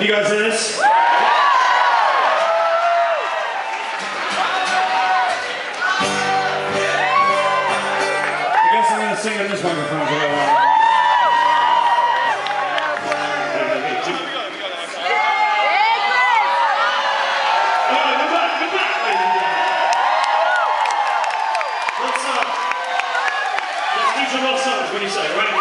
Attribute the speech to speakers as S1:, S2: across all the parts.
S1: you guys hear this? I guess I'm going to sing in this microphone for a while. What do you say, right?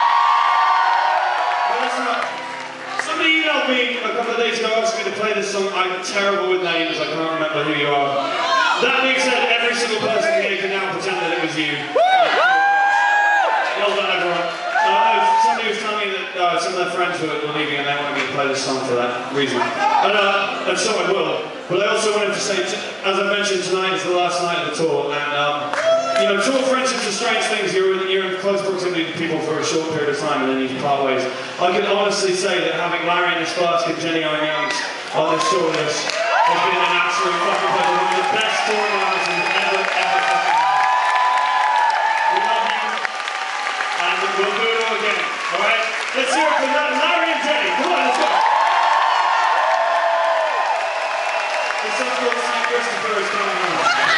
S1: Well, somebody emailed me a couple of days ago asking me to play this song. I'm terrible with names, I can't remember who you are. That being said, every single person here can now pretend that it was you. Well done, everyone. Somebody was telling me that some of their friends were leaving and they wanted me to play this song for that reason. And so I will. But I also wanted to say, as I mentioned, tonight is the last night of the tour, and you know, tour friendships are strange things. You're in close proximity to people for a short period of time and then you part ways. I can honestly say that having Larry in this class and Jenny on Youngs on this tour with us has been an absolute fucking pleasure. One of the best tour runs we've ever fucking had. We love you, and we'll do it all again. Alright? Let's hear it for Larry and Jenny. Come on, let's go. This song's called St. Christopher is Coming Home.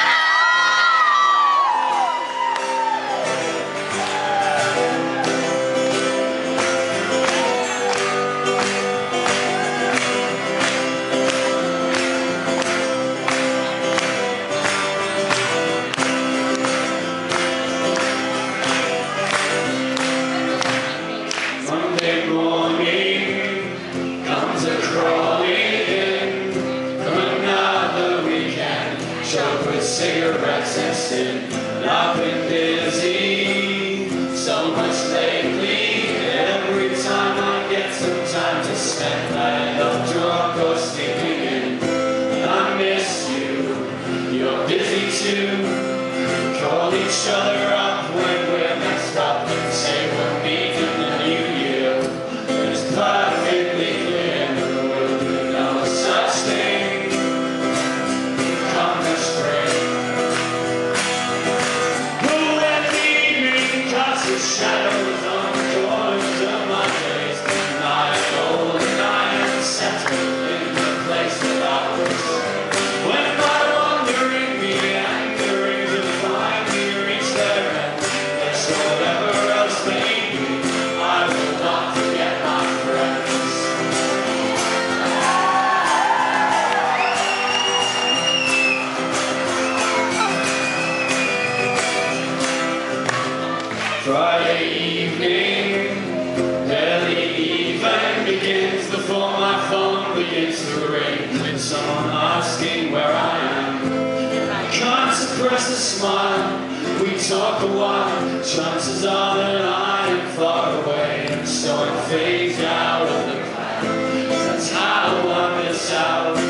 S2: Cigarettes and sin, I've been busy so much lately. Every time I get some time to spend, I end up drunk or sleeping in. I miss you, you're busy too. We call each other up when we're messed up and say we'll meet in the new year. It's perfectly clear we'll do no such thing come the spring. The shadows on the corners of my face, and I am old and I am settled in the place of ours. When my wandering meanderings will finally reach their end, yes, whatever else may be, I will not forget my friends. Friday evening, barely even begins before my phone begins to ring with someone asking where I am. I can't suppress a smile, we talk a while, chances are that I am far away, and so I'm phased out of the plan. That's how I miss out.